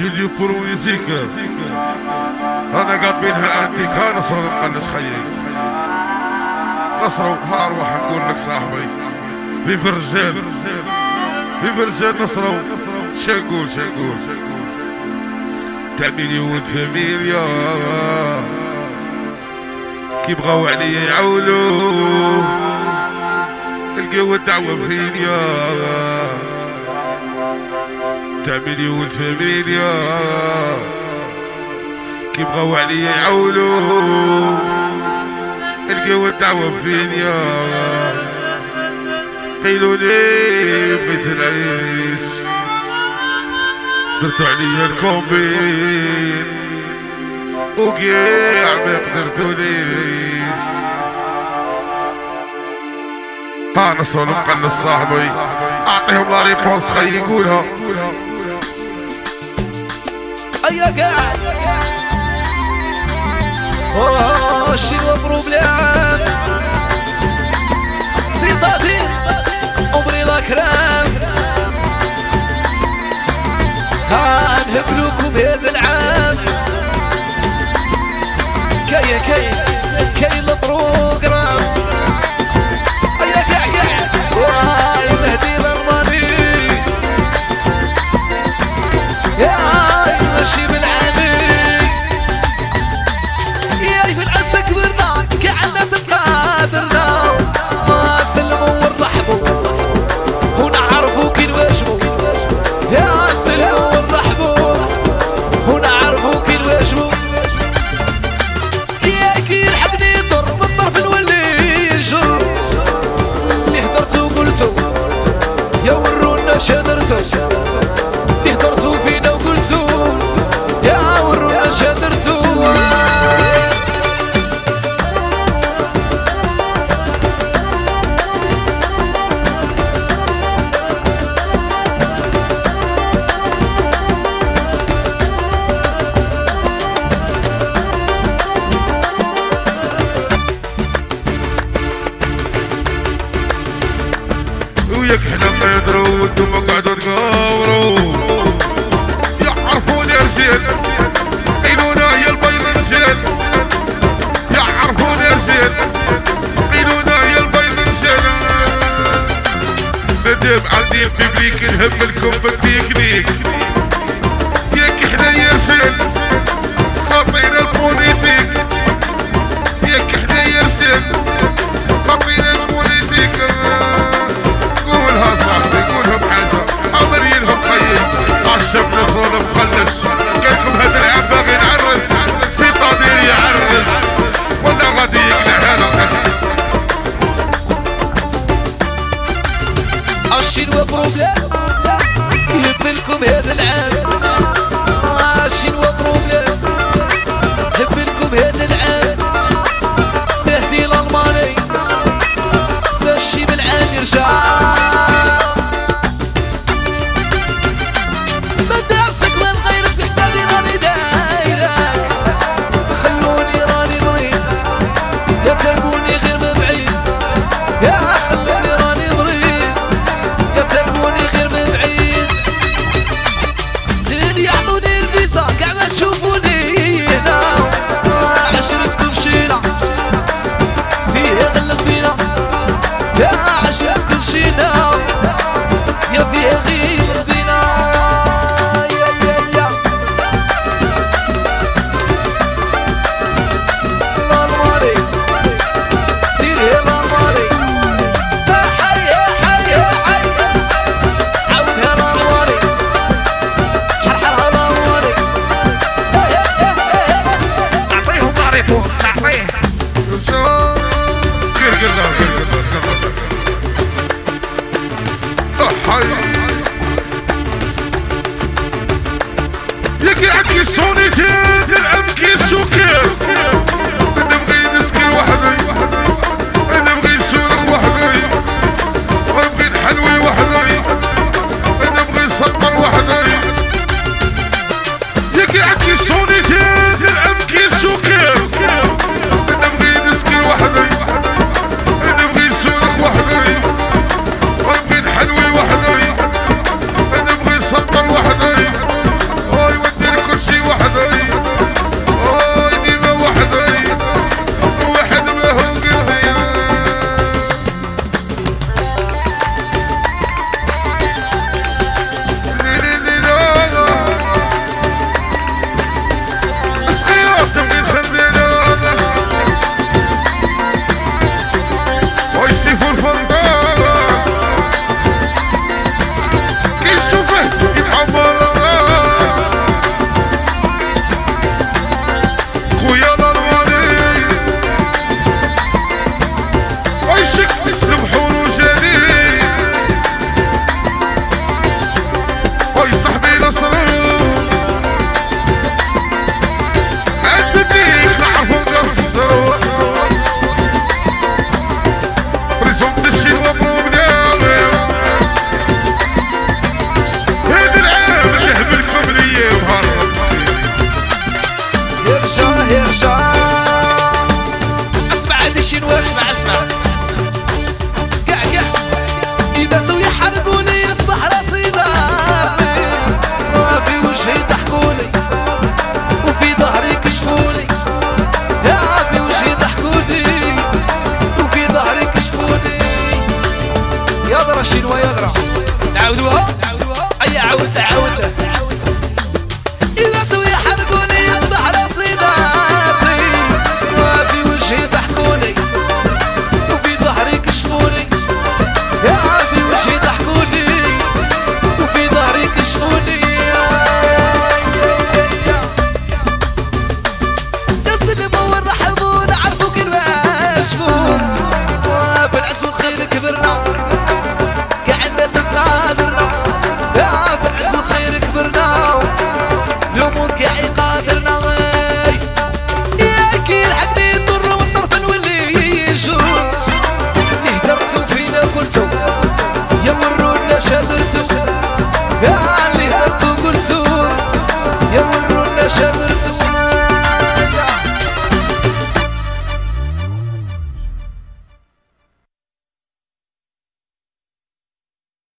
ستوديو بور ميوزيك انا قاطبينها انتيكا. نصر المقلص خيي نصر، ها اروح نقول لك صاحبي فيف الرجال فيف الرجال. نصر شنقول تاع مليون فاميليا كي بغاو عليا يعولو القوة الدعوة فينيا تاع مليون فاميليا كي بغاو عليا يعولو القوة الدعوة فينيا. قيلولي بغيت نعيش درتو عليا الكومبين وكيع ما قدرتوليش. ها نصر المقلص صاحبي اعطيهم لا ريبونس خلي يقولها. ايا قاعد شنو بروبليم سيطادين عمري لا كرام هنهبلوكم هذا العام كاين البروغرام. ايا قاعد واي مهدي الارماني يا ماشي بالعالي يا في العز كبرنا كاع الناس تقادرنا ما سلموا ونرحبوا ونعرفوا كي نواجبوا يا سلموا ونرحبوا ونعرفوا كي نواجبوا يا كي يلحقني يضر من طرف نولي يجر اللي هدرتو قلتو يا ورونا شادرتو اللي هدرتو فينا وقلتو يا ورونا شادرتو. وياك حنا قادرو وانتم قاعدو تقاورو يعرفوني رجال قيلونا هي البيض رجال يعرفوني رجال قيلونا هي البيض رجال. مادام عندي بيبليك نهم لكم بالتكنيك ياك حنا يا رجال خاطينا البوليتيك ياك حنا يا رجال خاطينا البوليتيك. قولها صاحبي قولها بحاجة عمري لهم خير عالشب نصر مقلش قالكم هاد العام باغي نعرس سيطادير يعرس ولا غادي يقلع هذا القس. شنو بروبليم يهبلكم هذا العام شنو بروبليم يهبلكم هذا العام مهدي الالماني ماشي بالعام يرجع بدا امسك من غيرك في حسابي راني دايرك خلوني راني مريض يا تلبوني غير من بعيد يا خلوني راني مريض يا تلبوني غير من بعيد غير يعطوني الفيزا كاع ما تشوفوني هنا عشرتكم مشينا فيه غلق بينا يا عشرتكم مشينا